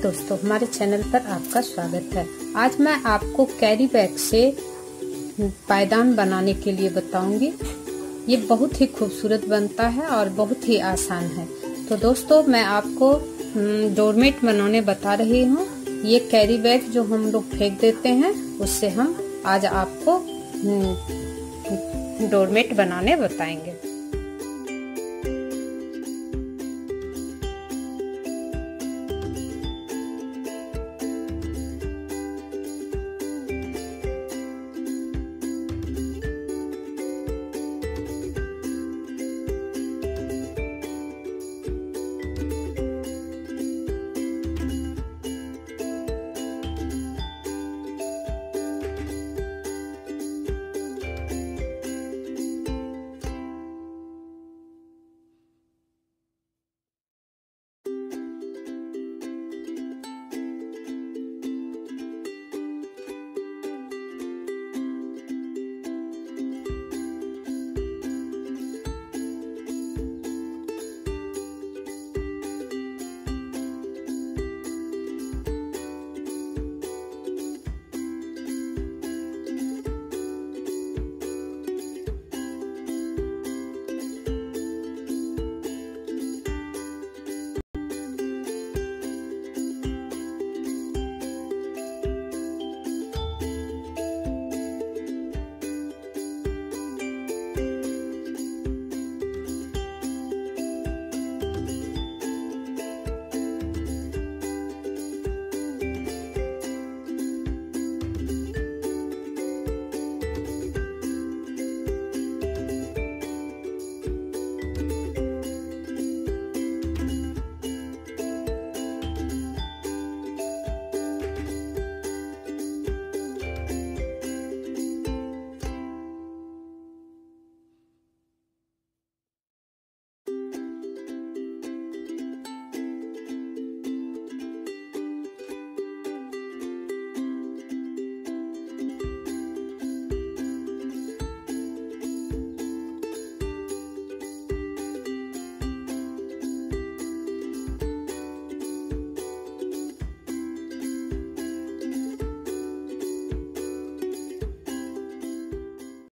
दोस्तों, हमारे चैनल पर आपका स्वागत है। आज मैं आपको कैरी बैग से पायदान बनाने के लिए बताऊंगी। ये बहुत ही खूबसूरत बनता है और बहुत ही आसान है। तो दोस्तों, मैं आपको डोरमेट बनाने बता रही हूँ। ये कैरी बैग जो हम लोग फेंक देते हैं, उससे हम आज आपको डोरमेट बनाने बताएंगे।